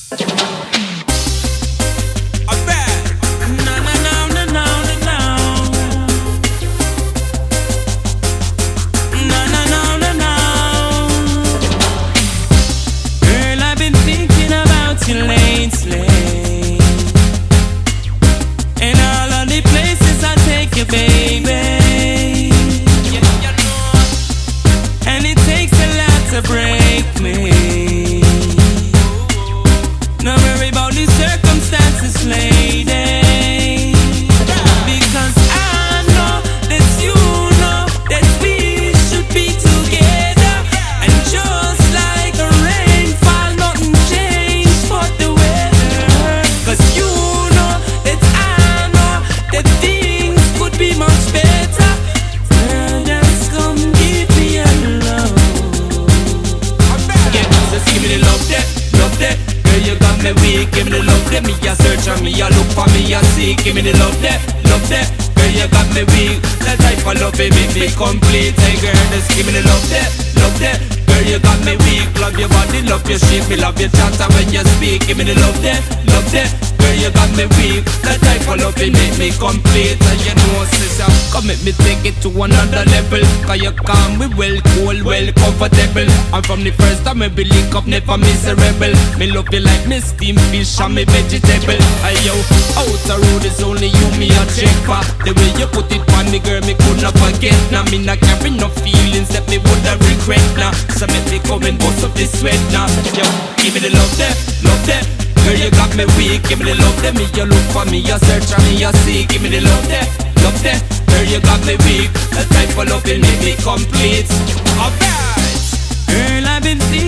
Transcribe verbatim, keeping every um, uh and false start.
Give me the love there, love there. Girl, you got me weak. That type of love, it make me complete. Hey girl, just give me the love there, love there. Girl, you got me weak. Love your body, love your shape, me love your chatter when you speak. Give me the love there, love there. Girl, you got me weak. That type of love, it make me complete. And you know, sister, come make me take it to another level. Cause you calm, we well, cool, well, comfortable. And from the first time we link up, never miserable. Me love you like me steam fish and me vegetable. Hey yo, out the road is only you, me a check for. The way you put it on me, girl, me could not forget. Now me not carry no feelings that me woulda regret now. So make me come and bust up this sweat now. Yo, give me the love there, love there. Girl, you got me weak. Give me the love there. Me you look for me, you search for me, you see. Give me the love there, love there. Girl, you got me weak. The type of love will make me complete. Alright. Girl, I've been thinking